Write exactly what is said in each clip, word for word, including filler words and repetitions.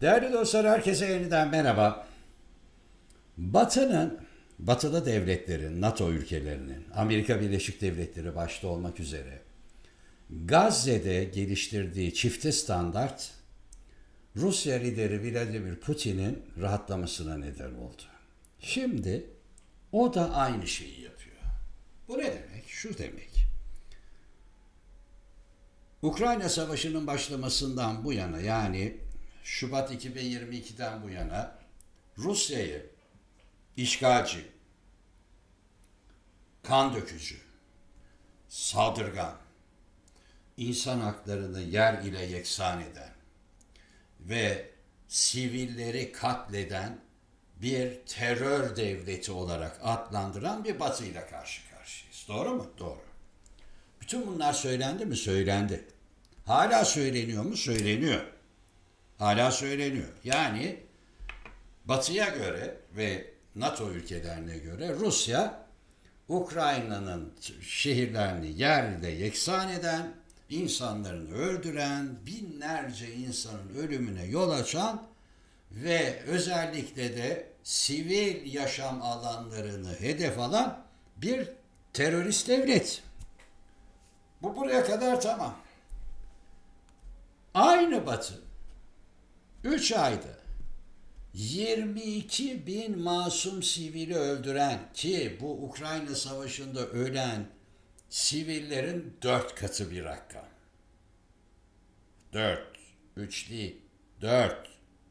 Değerli dostlar, herkese yeniden merhaba. Batı'nın, Batılı devletlerin, NATO ülkelerinin, Amerika Birleşik Devletleri başta olmak üzere Gazze'de geliştirdiği çifte standart Rusya lideri Vladimir Putin'in rahatlamasına neden oldu. Şimdi o da aynı şeyi yapıyor. Bu ne demek? Şu demek. Ukrayna Savaşı'nın başlamasından bu yana, yani Şubat iki bin yirmi iki'den bu yana Rusya'yı işgalci, kan dökücü, saldırgan, insan haklarını yer ile yeksan eden ve sivilleri katleden bir terör devleti olarak adlandıran bir Batı'yla karşı karşıyayız. Doğru mu? Doğru. Bütün bunlar söylendi mi? Söylendi. Hala söyleniyor mu? Söyleniyor. Hala söyleniyor. Yani Batı'ya göre ve NATO ülkelerine göre Rusya, Ukrayna'nın şehirlerini yerle yeksan eden, insanlarını öldüren, binlerce insanın ölümüne yol açan ve özellikle de sivil yaşam alanlarını hedef alan bir terörist devlet. Bu buraya kadar tamam. Aynı Batı üç ayda yirmi iki bin masum sivili öldüren, ki bu Ukrayna Savaşı'nda ölen sivillerin dört katı bir rakam. Dört. Üç değil. Dört.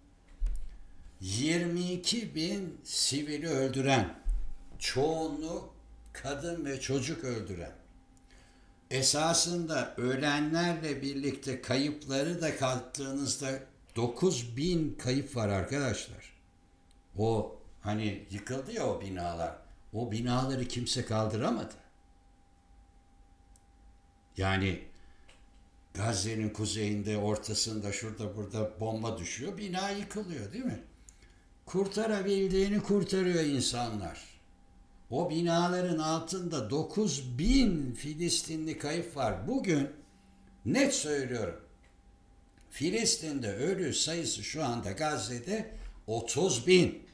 yirmi iki bin sivili öldüren, çoğunluğu kadın ve çocuk öldüren, esasında ölenlerle birlikte kayıpları da kattığınızda dokuz bin kayıp var arkadaşlar. O hani yıkıldı ya o binalar. O binaları kimse kaldıramadı. Yani Gazze'nin kuzeyinde, ortasında, şurada burada bomba düşüyor. Bina yıkılıyor değil mi? Kurtarabildiğini kurtarıyor insanlar. O binaların altında dokuz bin Filistinli kayıp var. Bugün net söylüyorum, Filistin'de ölü sayısı şu anda Gazze'de otuz bin.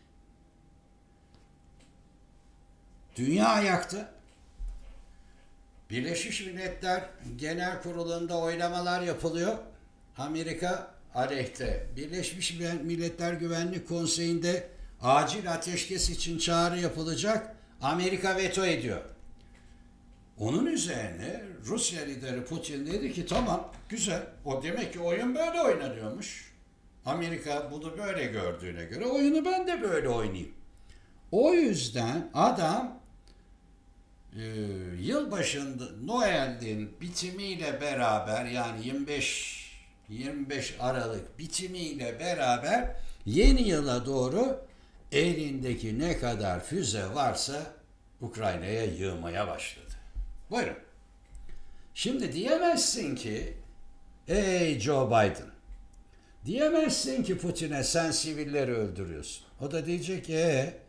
Dünya ayakta. Birleşmiş Milletler Genel Kurulu'nda oylamalar yapılıyor. Amerika aleyhte. Birleşmiş Milletler Güvenlik Konseyi'nde acil ateşkes için çağrı yapılacak. Amerika veto ediyor. Onun üzerine Rusya lideri Putin dedi ki tamam, güzel. O demek ki oyun böyle oynanıyormuş. Amerika bunu böyle gördüğüne göre oyunu ben de böyle oynayayım. O yüzden adam e, yılbaşında Noel'in bitimiyle beraber, yani yirmi beş yirmi beş Aralık bitimiyle beraber yeni yıla doğru elindeki ne kadar füze varsa Ukrayna'ya yığmaya başladı. Buyurun. Şimdi diyemezsin ki ey Joe Biden, diyemezsin ki Putin'e sen sivilleri öldürüyorsun. O da diyecek ki ee?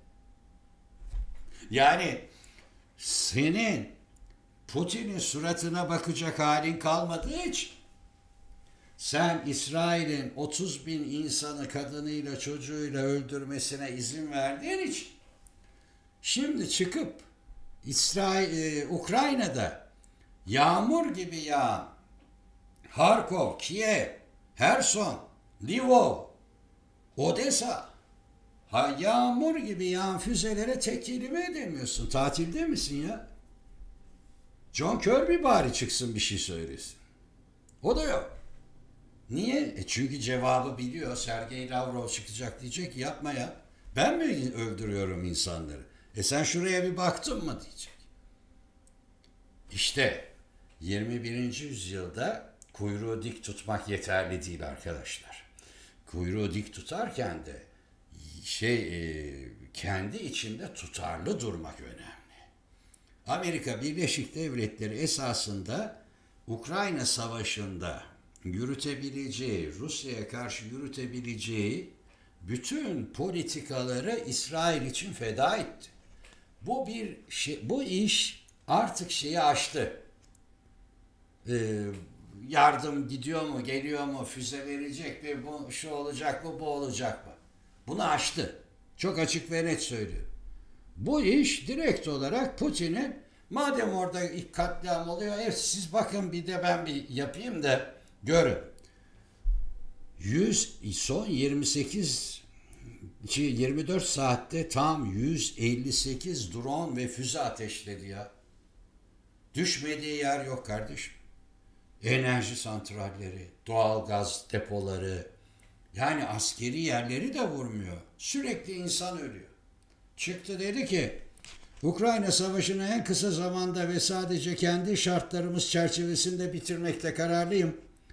Yani senin Putin'in suratına bakacak halin kalmadığı için sen İsrail'in otuz bin insanı kadınıyla çocuğuyla öldürmesine izin verdiğin için şimdi çıkıp İsrail, e, Ukrayna'da yağmur gibi yağan Harkov, Kiev, Herson, Lvov, Odessa, ha, yağmur gibi yağan füzelere tek kelime edemiyorsun. Tatilde misin ya? John Kirby bari çıksın bir şey söylesin. O da yok. Niye? E çünkü cevabı biliyor. Sergey Lavrov çıkacak, diyecek ki yapma ya. Ben mi öldürüyorum insanları? E sen şuraya bir baktın mı diyecek. İşte yirmi birinci yüzyılda kuyruğu dik tutmak yeterli değil arkadaşlar. Kuyruğu dik tutarken de şey e, kendi içinde tutarlı durmak önemli. Amerika Birleşik Devletleri esasında Ukrayna Savaşı'nda yürütebileceği, Rusya'ya karşı yürütebileceği bütün politikaları İsrail için feda etti. Bu bir şey, bu iş artık şeyi aştı. Ee, yardım gidiyor mu, geliyor mu, füze verecek mi, bu şu olacak mı, bu olacak mı? Bunu aştı. Çok açık ve net söylüyor. Bu iş direkt olarak Putin'in, madem orada ilk katliam oluyor, evet siz bakın bir de ben bir yapayım da görün. yüz son yirmi sekiz yirmi dört saatte tam yüz elli sekiz drone ve füze ateşledi ya. Düşmediği yer yok kardeşim. Enerji santralleri, doğal gaz depoları, yani askeri yerleri de vurmuyor. Sürekli insan ölüyor. Çıktı dedi ki Ukrayna Savaşı'nı en kısa zamanda ve sadece kendi şartlarımız çerçevesinde bitirmekte kararlıyım.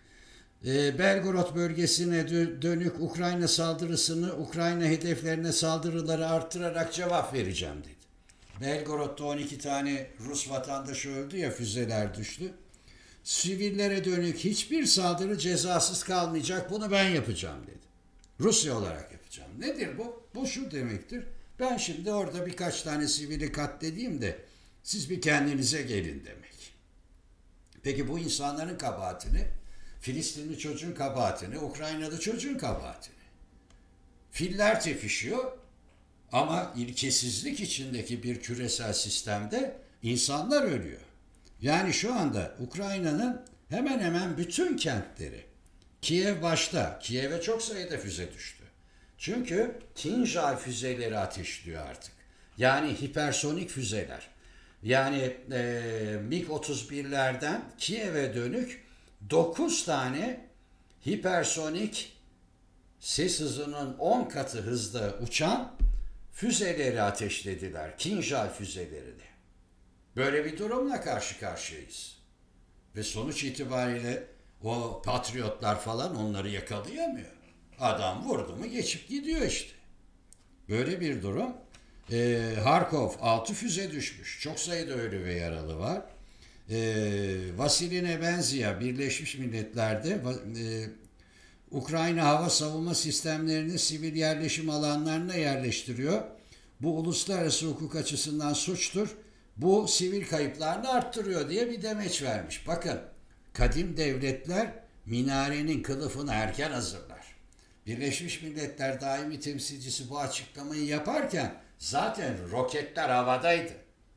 E, Belgorod bölgesine dönük Ukrayna saldırısını, Ukrayna hedeflerine saldırıları arttırarak cevap vereceğim dedi. Belgorod'da on iki tane Rus vatandaşı öldü ya, füzeler düştü. Sivillere dönük hiçbir saldırı cezasız kalmayacak, bunu ben yapacağım dedi. Rusya olarak yapacağım. Nedir bu? Bu şu demektir. Ben şimdi orada birkaç tane sivili katledeyim de siz bir kendinize gelin demek. Peki bu insanların kabahatini, Filistinli çocuğun kabahatini, Ukraynalı çocuğun kabahatini. Filler tepişiyor ama ilkesizlik içindeki bir küresel sistemde insanlar ölüyor. Yani şu anda Ukrayna'nın hemen hemen bütün kentleri, Kiev başta, Kiev'e çok sayıda füze düştü. Çünkü Kinjal füzeleri ateşliyor artık. Yani hipersonik füzeler. Yani e, MiG otuz birlerden Kiev'e dönük dokuz tane hipersonik, ses hızının on katı hızda uçan füzeleri ateşlediler. Kinjal füzelerini. Böyle bir durumla karşı karşıyayız. Ve sonuç itibariyle o patriotlar falan onları yakalayamıyor. Adam vurdu mu geçip gidiyor işte. Böyle bir durum. Ee, Harkov altı füze düşmüş. Çok sayıda ölü ve yaralı var. Ee, Vasili Nebenzia Birleşmiş Milletler'de e, Ukrayna hava savunma sistemlerini sivil yerleşim alanlarına yerleştiriyor. Bu uluslararası hukuk açısından suçtur. Bu sivil kayıplarını arttırıyor diye bir demeç vermiş. Bakın, kadim devletler minarenin kılıfını erken hazırlar. Birleşmiş Milletler daimi temsilcisi bu açıklamayı yaparken zaten roketler havadaydı.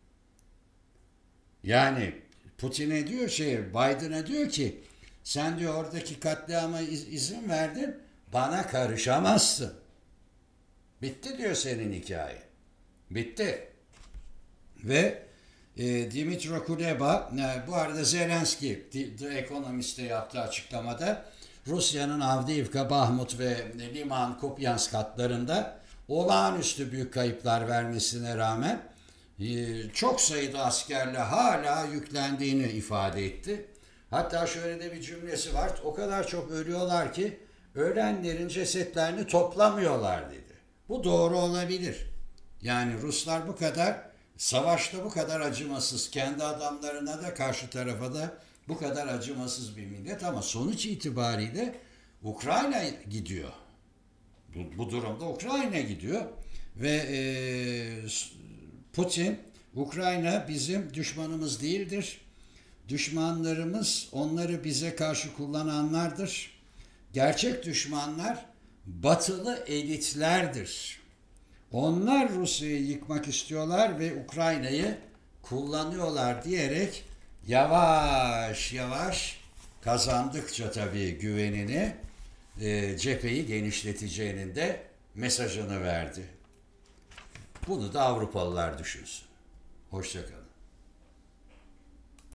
Yani Putin'e diyor şey, Biden'a diyor ki sen diyor oradaki katliama iz, izin verdin, bana karışamazsın. Bitti diyor senin hikaye. Bitti. Ve e, Dimitro Kuleba, e, bu arada Zelenski, The, The Economist'te yaptığı açıklamada Rusya'nın Avdiivka, Bahmut ve Liman, Kupyansk hatlarında olağanüstü büyük kayıplar vermesine rağmen e, çok sayıda askerle hala yüklendiğini ifade etti. Hatta şöyle de bir cümlesi var, o kadar çok ölüyorlar ki ölenlerin cesetlerini toplamıyorlar dedi. Bu doğru olabilir. Yani Ruslar bu kadar, savaşta bu kadar acımasız, kendi adamlarına da karşı tarafa da bu kadar acımasız bir millet, ama sonuç itibariyle Ukrayna gidiyor. Bu, bu durumda Ukrayna gidiyor ve e, Putin, Ukrayna bizim düşmanımız değildir. Düşmanlarımız onları bize karşı kullananlardır. Gerçek düşmanlar batılı elitlerdir. Onlar Rusya'yı yıkmak istiyorlar ve Ukrayna'yı kullanıyorlar diyerek yavaş yavaş, kazandıkça tabii güvenini, e, cepheyi genişleteceğinin de mesajını verdi. Bunu da Avrupalılar düşünsün. Hoşça kalın.